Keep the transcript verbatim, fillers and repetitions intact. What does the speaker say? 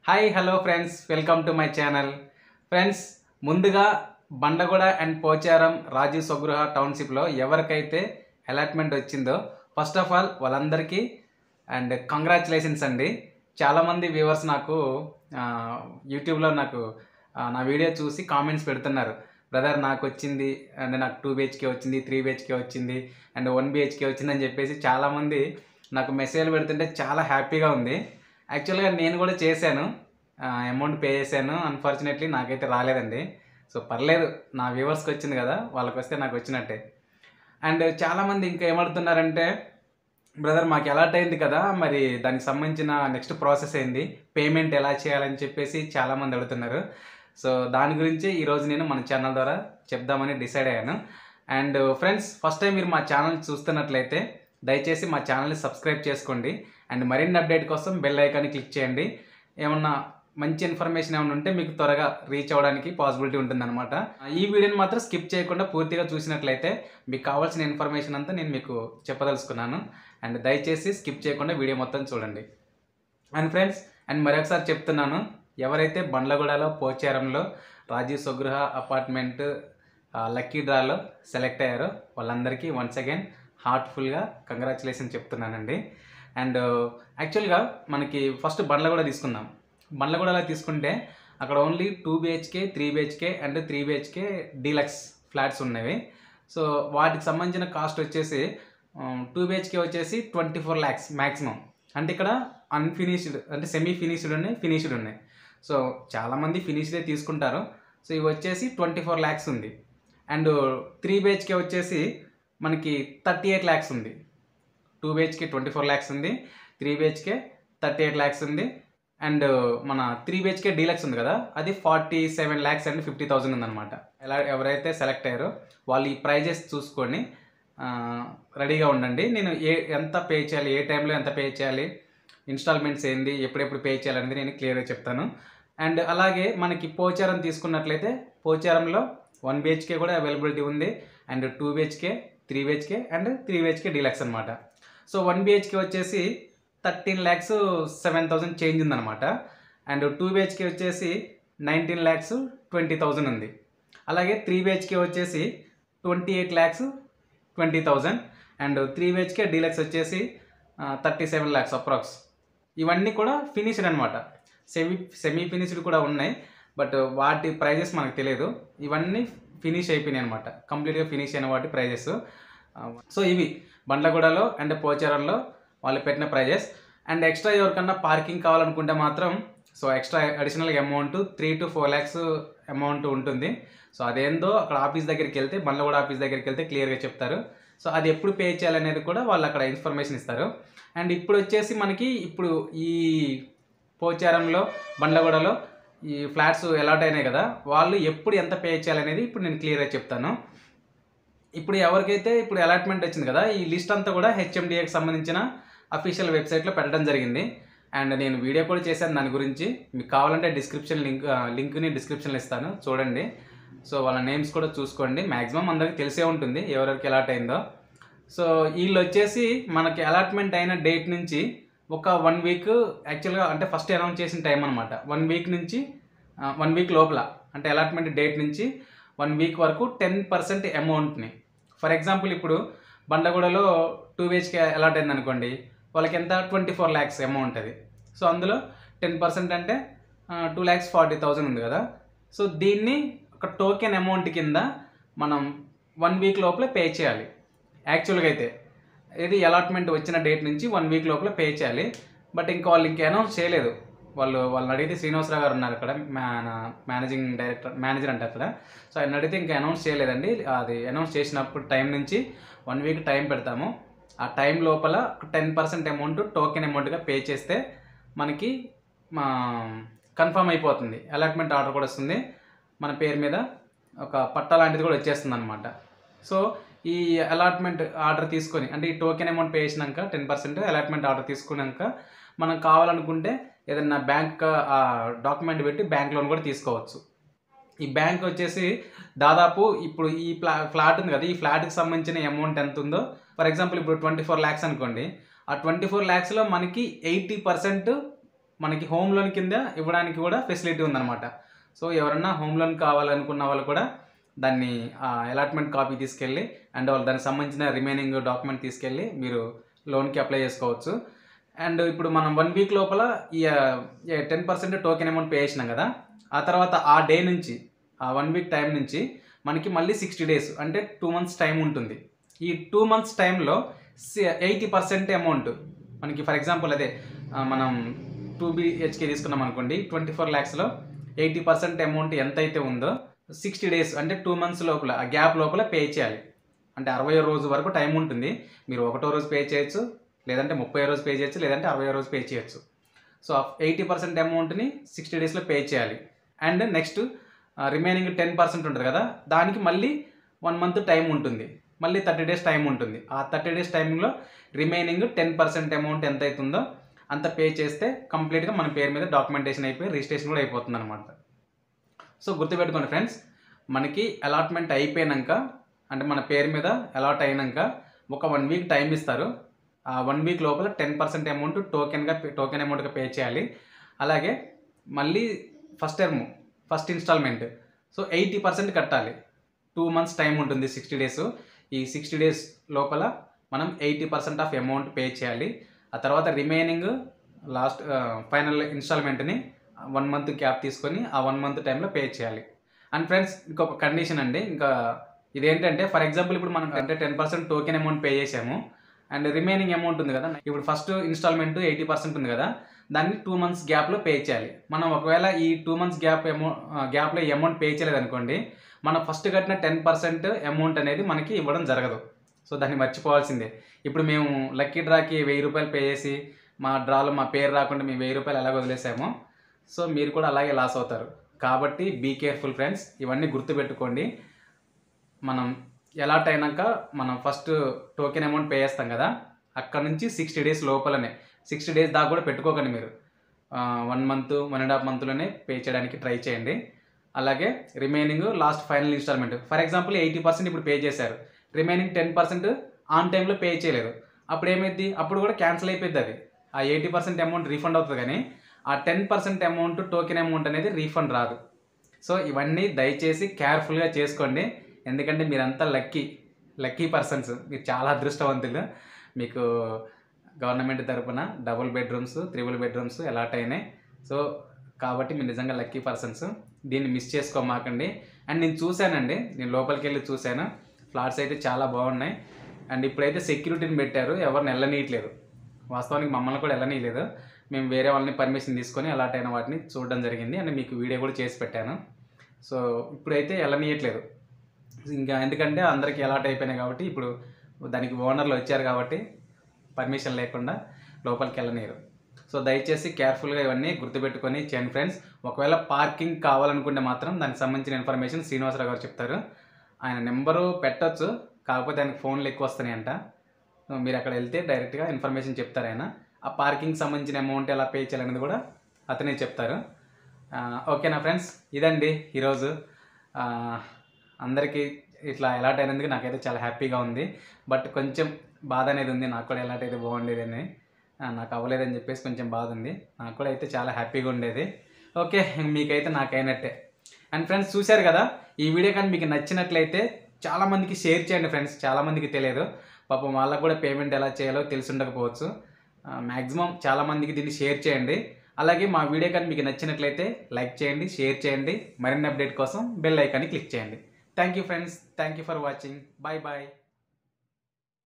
Hi hello friends, welcome to my channel. Friends, ముందుగా Bandlaguda and Pocharam Rajiv Swagruha టౌన్షిప్లో ఎవరికైతే అలాట్మెంట్ వచ్చిందో ఫస్ట్ ఆఫ్ ఆల్ వాళ్ళందరికీ అండ్ కంగ్రాచులేషన్స్ అండి. చాలామంది వ్యూవర్స్ నాకు యూట్యూబ్లో నాకు నా వీడియో చూసి కామెంట్స్ పెడుతున్నారు. బ్రదర్ నాకు వచ్చింది అండ్ నాకు టూ బిహెచ్కే వచ్చింది, త్రీ బిహెచ్కే వచ్చింది అండ్ వన్ బిహెచ్కే వచ్చిందని చెప్పేసి చాలామంది నాకు మెసేజ్లు పెడుతుంటే చాలా హ్యాపీగా ఉంది. యాక్చువల్గా నేను కూడా చేశాను, అమౌంట్ పే చేశాను. అన్ఫార్చునేట్లీ నాకైతే రాలేదండి. సో పర్లేదు, నా వ్యూవర్స్కి వచ్చింది కదా, వాళ్ళకి వస్తే నాకు వచ్చినట్టే. అండ్ చాలామంది ఇంకా ఏమడుతున్నారంటే, బ్రదర్ మాకు అలాట్ అయింది కదా, మరి దానికి సంబంధించిన నెక్స్ట్ ప్రాసెస్ ఏంది, పేమెంట్ ఎలా చేయాలని చెప్పేసి చాలామంది అడుగుతున్నారు. సో దాని గురించి ఈరోజు నేను మన ఛానల్ ద్వారా చెప్దామని డిసైడ్ అయ్యాను. అండ్ ఫ్రెండ్స్, ఫస్ట్ టైం మీరు మా ఛానల్ చూస్తున్నట్లయితే దయచేసి మా ఛానల్ని సబ్స్క్రైబ్ చేసుకోండి. అండ్ మరిన్ని అప్డేట్ కోసం బెల్ ఐకాన్ని క్లిక్ చేయండి. ఏమన్నా మంచి ఇన్ఫర్మేషన్ ఏమైనా ఉంటే మీకు త్వరగా రీచ్ అవ్వడానికి పాసిబిలిటీ ఉంటుందన్నమాట. ఈ వీడియోని మాత్రం స్కిప్ చేయకుండా పూర్తిగా చూసినట్లయితే మీకు కావాల్సిన ఇన్ఫర్మేషన్ అంతా నేను మీకు చెప్పదలుచుకున్నాను. అండ్ దయచేసి స్కిప్ చేయకుండా వీడియో మొత్తం చూడండి. అండ్ ఫ్రెండ్స్, అండ్ మరొకసారి చెప్తున్నాను, ఎవరైతే బండ్లగూడలో పోచారంలో రాజీవ్ స్వగృహ అపార్ట్మెంట్ లక్కీ డ్రాలో సెలెక్ట్ అయ్యారో వాళ్ళందరికీ వన్స్ అగైన్ హార్ట్ఫుల్గా కంగ్రాచులేషన్ చెప్తున్నానండి. అండ్ యాక్చువల్గా మనకి ఫస్ట్ బండ్లగూడ తీసుకుందాం. బండ్లగూడలో తీసుకుంటే అక్కడ only two BHK, three BHK and three BHK deluxe flats ఉన్నవి. సో వాటికి సంబంధించిన కాస్ట్ వచ్చేసి టూ బిహెచ్కే వచ్చేసి ట్వంటీ ఫోర్ ల్యాక్స్ మ్యాక్సిమం. అంటే ఇక్కడ అన్ఫినిష్డ్ అంటే సెమీ ఫినిష్డ్ ఉన్నాయి, ఫినిష్డ్ ఉన్నాయి. సో చాలామంది ఫినిష్డే తీసుకుంటారు. సో ఇవి వచ్చేసి ట్వంటీ ఫోర్ ల్యాక్స్ ఉంది. అండ్ త్రీ బిహెచ్కే వచ్చేసి మనకి థర్టీ ఎయిట్ ల్యాక్స్ ఉంది. Two BHK twenty four lakhs ఉంది, three BHK thirty eight lakhs ఉంది. అండ్ మన త్రీ బిహెచ్కే డీలక్స్ ఉంది కదా, అది forty seven lakhs and fifty thousand ఉందన్నమాట. ఎలా ఎవరైతే సెలెక్ట్ అయ్యారో వాళ్ళు ఈ ప్రైజెస్ చూసుకొని రెడీగా ఉండండి. నేను ఏ ఎంత పే చేయాలి, ఏ టైంలో ఎంత పే చేయాలి, ఇన్స్టాల్మెంట్స్ ఏంది, ఎప్పుడెప్పుడు పే చేయాలనేది నేను క్లియర్గా చెప్తాను. అండ్ అలాగే మనకి పోచారం తీసుకున్నట్లయితే పోచారంలో వన్ బిహెచ్కే కూడా అవైలబిలిటీ ఉంది. And two BHK, three BHK and three BHK deluxe అనమాట. సో వన్ బిహెచ్కే వచ్చేసి thirteen lakhs seven thousand change ఉందన్నమాట. అండ్ టూ బిహెచ్కే వచ్చేసి నైన్టీన్ ల్యాక్స్ ట్వంటీ థౌజండ్ ఉంది. అలాగే త్రీ బిహెచ్కే వచ్చేసి twenty eight lakhs twenty thousand and three BHK deluxe వచ్చేసి thirty seven lakhs approx. ఇవన్నీ కూడా ఫినిష్డ్ అనమాట. సెమీ సెమీ ఫినిష్డ్ కూడా ఉన్నాయి, బట్ వాటి ప్రైజెస్ మనకు తెలియదు. ఇవన్నీ ఫినిష్ అయిపోయినాయి అనమాట, కంప్లీట్గా ఫినిష్ అయిన వాటి ప్రైజెస్. సో ఇవి బండ్లగూడలో అండ్ పోచారంలో వాళ్ళు పెట్టిన ప్రైజెస్. అండ్ ఎక్స్ట్రా ఎవరికన్నా పార్కింగ్ కావాలనుకుంటే మాత్రం సో ఎక్స్ట్రా అడిషనల్గా amount three to four lakhs amount ఉంటుంది. సో అదేందో అక్కడ ఆఫీస్ దగ్గరికి వెళ్తే, బండ్లగూడ ఆఫీస్ దగ్గరికి వెళ్తే క్లియర్గా చెప్తారు. సో అది ఎప్పుడు పే చేయాలనేది కూడా వాళ్ళు అక్కడ ఇన్ఫర్మేషన్ ఇస్తారు. అండ్ ఇప్పుడు వచ్చేసి మనకి ఇప్పుడు ఈ పోచారంలో బండ్లగూడలో ఈ ఫ్లాట్స్ అలాట్ అయినాయి కదా, వాళ్ళు ఎప్పుడు ఎంత పే చేయాలనేది ఇప్పుడు నేను క్లియర్గా చెప్తాను. ఇప్పుడు ఎవరికైతే ఇప్పుడు అలాట్మెంట్ వచ్చింది కదా, ఈ లిస్ట్ అంతా కూడా హెచ్ఎండిఏకి సంబంధించిన అఫీషియల్ వెబ్సైట్లో పెట్టడం జరిగింది. అండ్ నేను వీడియో కూడా చేశాను దాని గురించి. మీకు కావాలంటే డిస్క్రిప్షన్ లింక్ లింక్ని డిస్క్రిప్షన్లో ఇస్తాను, చూడండి. సో వాళ్ళ నేమ్స్ కూడా చూసుకోండి. మ్యాక్సిమం అందరికీ తెలిసే ఉంటుంది ఎవరెవరికి అలాట్ అయిందో. సో వీళ్ళు వచ్చేసి మనకి అలాట్మెంట్ అయిన డేట్ నుంచి ఒక వన్ వీక్ యాక్చువల్గా అంటే ఫస్ట్ అనౌన్స్ చేసిన టైం అనమాట. వన్ వీక్ నుంచి వన్ వీక్ లోపల అంటే అలాట్మెంట్ డేట్ నుంచి వన్ వీక్ వరకు టెన్ పర్సెంట్ అమౌంట్ని, ఫర్ ఎగ్జాంపుల్ ఇప్పుడు బండ్లగూడలో టూ బిహెచ్కే అలాట్ అయింది అనుకోండి, వాళ్ళకి ఎంత ట్వంటీ ఫోర్ ల్యాక్స్ అమౌంట్ అది. సో అందులో టెన్ పర్సెంట్ అంటే టూ ల్యాక్స్ ఫార్టీ థౌజండ్ ఉంది కదా. సో దీన్ని ఒక టోకెన్ అమౌంట్ కింద మనం వన్ వీక్ లోపల పే చేయాలి. యాక్చువల్గా అయితే ఇది అలాట్మెంట్ వచ్చిన డేట్ నుంచి వన్ వీక్ లోపల పే చేయాలి. బట్ ఇంకా వాళ్ళు ఇంకా అనౌన్స్ చేయలేదు. వాళ్ళు వాళ్ళని అడిగితే శ్రీనివాసరావు గారు ఉన్నారు అక్కడ, మేనేజింగ్ డైరెక్టర్ మేనేజర్ అంటే అక్కడ. సో ఆయన అడిగితే ఇంకా అనౌన్స్ చేయలేదండి. అది అనౌన్స్ చేసినప్పుడు టైం నుంచి వన్ వీక్ టైం పెడతాము. ఆ టైం లోపల టెన్ పర్సెంట్ అమౌంట్ టోకెన్ అమౌంట్గా పే చేస్తే మనకి మా కన్ఫర్మ్ అయిపోతుంది. అలాట్మెంట్ ఆర్డర్ కూడా వస్తుంది, మన పేరు మీద ఒక పట్టా లాంటిది కూడా వచ్చేస్తుంది అనమాట. సో ఈ అలాట్మెంట్ ఆర్డర్ తీసుకొని అంటే ఈ టోకెన్ అమౌంట్ పే చేసినాక టెన్ పర్సెంట్ అలాట్మెంట్ ఆర్డర్ తీసుకున్నాక మనం కావాలనుకుంటే ఏదన్నా బ్యాంక్ డాక్యుమెంట్ పెట్టి బ్యాంక్ లోన్ కూడా తీసుకోవచ్చు. ఈ బ్యాంక్ వచ్చేసి దాదాపు ఇప్పుడు ఈ ఫ్లా ఫ్లాట్ ఉంది కదా, ఈ ఫ్లాట్కి సంబంధించిన అమౌంట్ ఎంత ఉందో, ఫర్ ఎగ్జాంపుల్ ఇప్పుడు ట్వంటీ ఫోర్ ల్యాక్స్ అనుకోండి, ఆ ట్వంటీ ఫోర్ ల్యాక్స్లో మనకి ఎయిటీ పర్సెంట్ మనకి హోమ్ లోన్ కింద ఇవ్వడానికి కూడా ఫెసిలిటీ ఉందన్నమాట. సో ఎవరన్నా హోమ్ లోన్ కావాలనుకున్న వాళ్ళు కూడా దాన్ని అలాట్మెంట్ కాపీ తీసుకెళ్ళి అండ్ వాళ్ళు దానికి సంబంధించిన రిమైనింగ్ డాక్యుమెంట్ తీసుకెళ్ళి మీరు లోన్కి అప్లై చేసుకోవచ్చు. అండ్ ఇప్పుడు మనం వన్ వీక్ లోపల ఈ ten percent token amount pay చేసినాం కదా, ఆ తర్వాత ఆ డే నుంచి ఆ వన్ వీక్ టైం నుంచి మనకి మళ్ళీ సిక్స్టీ డేస్ అంటే టూ మంత్స్ టైం ఉంటుంది. ఈ టూ మంత్స్ టైంలో ఎయిటీ పర్సెంట్ అమౌంట్ మనకి ఫర్ ఎగ్జాంపుల్ అదే మనం టూ బిహెచ్కే తీసుకున్నాం అనుకోండి, ట్వంటీ ఫోర్ ల్యాక్స్లో ఎయిటీ పర్సెంట్ అమౌంట్ ఎంతైతే ఉందో సిక్స్టీ డేస్ అంటే టూ మంత్స్ లోపల ఆ గ్యాప్ లోపల పే చేయాలి. అంటే అరవై రోజు వరకు టైం ఉంటుంది. మీరు ఒకటో రోజు పే చేయొచ్చు, లేదంటే ముప్పై రోజు పే చేయొచ్చు, లేదంటే అరవై రోజు పే చేయొచ్చు. సో ఎయిటీ పర్సెంట్ అమౌంట్ని సిక్స్టీ డేస్లో పే చేయాలి. And next remaining ten percent ఉంటుంది కదా, దానికి మళ్ళీ వన్ మంత్ టైం ఉంటుంది, మళ్ళీ థర్టీ డేస్ టైం ఉంటుంది. ఆ థర్టీ డేస్ టైంలో రిమైనింగ్ టెన్ పర్సెంట్ అమౌంట్ ఎంత అవుతుందో అంత పే చేస్తే కంప్లీట్గా మన పేరు మీద డాక్యుమెంటేషన్ అయిపోయి రిజిస్ట్రేషన్ కూడా అయిపోతుంది అనమాట. సో గుర్తుపెట్టుకోండి ఫ్రెండ్స్, మనకి అలాట్మెంట్ అయిపోయాక అంటే మన పేరు మీద అలాట్ అయినాక ఒక వన్ వీక్ టైం ఇస్తారు. ఆ వన్ వీక్ లోపల టెన్ పర్సెంట్ అమౌంట్ టోకెన్గా టోకెన్ అమౌంట్గా పే చేయాలి. అలాగే మళ్ళీ first term first installment so eighty percent కట్టాలి. టూ మంత్స్ టైం ఉంటుంది, సిక్స్టీ డేస్. ఈ సిక్స్టీ డేస్ లోపల మనం eighty percent of amount pay చేయాలి. ఆ తర్వాత రిమైనింగ్ లాస్ట్ ఫైనల్ ఇన్స్టాల్మెంట్ని వన్ మంత్ గ్యాప్ తీసుకొని ఆ వన్ మంత్ టైంలో పే చేయాలి. అండ్ ఫ్రెండ్స్ ఇంకొక కండిషన్ అండి, ఇంకా ఇదేంటంటే ఫర్ ఎగ్జాంపుల్ ఇప్పుడు మనం అంటే ten percent token amount pay చేసాము అండ్ రిమైనింగ్ అమౌంట్ ఉంది కదా, ఇప్పుడు ఫస్ట్ ఇన్స్టాల్మెంట్ ఎయిటీ పర్సెంట్ ఉంది కదా, దాన్ని టూ మంత్స్ గ్యాప్లో పే చేయాలి. మనం ఒకవేళ ఈ టూ మంత్స్ గ్యాప్ అమౌంట్ గ్యాప్లో ఈ అమౌంట్ పే చేయలేదు అనుకోండి, మనం ఫస్ట్ కట్టిన టెన్ పర్సెంట్ అమౌంట్ అనేది మనకి ఇవ్వడం జరగదు. సో దాన్ని మర్చిపోవాల్సిందే. ఇప్పుడు మేము లక్కీ డ్రాకి వెయ్యి రూపాయలు పే చేసి మా డ్రాలో మా పేరు రాకుండా మేము వెయ్యి రూపాయలు ఎలాగ వదిలేసామో, సో మీరు కూడా అలాగే లాస్ అవుతారు. కాబట్టి బీ కేర్ఫుల్ ఫ్రెండ్స్, ఇవన్నీ గుర్తుపెట్టుకోండి. మనం అలాట్ అయినాక మనం ఫస్ట్ టోకెన్ అమౌంట్ పే చేస్తాం కదా, అక్కడ నుంచి సిక్స్టీ డేస్ లోపలనే, సిక్స్టీ డేస్ దాకా కూడా పెట్టుకోకండి మీరు, one month one and half మంత్లోనే పే చేయడానికి ట్రై చేయండి. అలాగే remaining last final installment for example eighty percent ఇప్పుడు పే చేశారు, రిమైనింగ్ టెన్ పర్సెంట్ ఆన్ టైంలో పే చేయలేదు, అప్పుడు ఏమైంది, అప్పుడు కూడా క్యాన్సిల్ అయిపోయింది. అది ఆ ఎయిటీ పర్సెంట్ అమౌంట్ రీఫండ్ అవుతుంది, కానీ ఆ ten percent amount token amount అనేది రీఫండ్ రాదు. సో ఇవన్నీ దయచేసి కేర్ఫుల్గా చేసుకోండి, ఎందుకంటే మీరంతా లక్కీ లక్కీ పర్సన్స్, మీరు చాలా అదృష్టవంతులు. మీకు గవర్నమెంట్ తరపున double bedrooms triple bedrooms allot అయినాయి. సో కాబట్టి మీరు నిజంగా లక్కీ పర్సన్స్, దీన్ని మిస్ చేసుకోమాకండి. అండ్ నేను చూశానండి, నేను లోపలికి వెళ్ళి చూశాను, ఫ్లాట్స్ అయితే చాలా బాగున్నాయి. అండ్ ఇప్పుడైతే సెక్యూరిటీని పెట్టారు, ఎవరిని వెళ్ళనీయట్లేదు. వాస్తవానికి మమ్మల్ని కూడా వెళ్ళనీయలేదు, మేము వేరే వాళ్ళని పర్మిషన్ తీసుకొని అలాట్ అయిన వాటిని చూడడం జరిగింది. అండ్ మీకు వీడియో కూడా చేసి పెట్టాను. సో ఇప్పుడైతే వెళ్ళనీయట్లేదు, ఇంకా ఎందుకంటే అందరికీ అలాట్ అయిపోయినాయి కాబట్టి ఇప్పుడు దానికి ఓనర్లు వచ్చారు కాబట్టి పర్మిషన్ లేకుండా లోపలికి వెళ్ళనీయరు. సో దయచేసి కేర్ఫుల్గా ఇవన్నీ గుర్తుపెట్టుకొని చేయండి ఫ్రెండ్స్. ఒకవేళ పార్కింగ్ కావాలనుకుంటే మాత్రం దానికి సంబంధించిన ఇన్ఫర్మేషన్ శ్రీనివాసరావు గారు చెప్తారు. ఆయన నెంబరు పెట్టచ్చు, కాకపోతే ఆయనకు ఫోన్లు ఎక్కువ వస్తున్నాయి అంట. మీరు అక్కడ వెళ్తే డైరెక్ట్గా ఇన్ఫర్మేషన్ చెప్తారు ఆయన. ఆ పార్కింగ్ సంబంధించిన అమౌంట్ ఎలా పే చేయాలనేది కూడా అతనే చెప్తారు. ఓకేనా ఫ్రెండ్స్, ఇదండి ఈరోజు. అందరికీ ఇట్లా అలాట్ అయినందుకు నాకైతే చాలా హ్యాపీగా ఉంది. బట్ కొంచెం బాధ అనేది ఉంది, నాకు కూడా అలాట్ అయితే బాగుండేదని, నాకు అవ్వలేదని చెప్పేసి కొంచెం బాధ ఉంది. నాకు కూడా అయితే చాలా హ్యాపీగా ఉండేది. ఓకే, మీకైతే నాకైనట్టే. అండ్ ఫ్రెండ్స్ చూశారు కదా, ఈ వీడియో కానీ మీకు నచ్చినట్లయితే చాలామందికి షేర్ చేయండి ఫ్రెండ్స్. చాలామందికి తెలియదు, పాపం వాళ్ళకు కూడా పేమెంట్ ఎలా చేయాలో తెలిసి ఉండకపోవచ్చు. మ్యాక్సిమం చాలామందికి దీన్ని షేర్ చేయండి. అలాగే మా వీడియో కానీ మీకు నచ్చినట్లయితే లైక్ చేయండి, షేర్ చేయండి. మరిన్ని అప్డేట్ కోసం బెల్ ఐకాన్ని క్లిక్ చేయండి. Thank you friends, thank you for watching. Bye bye.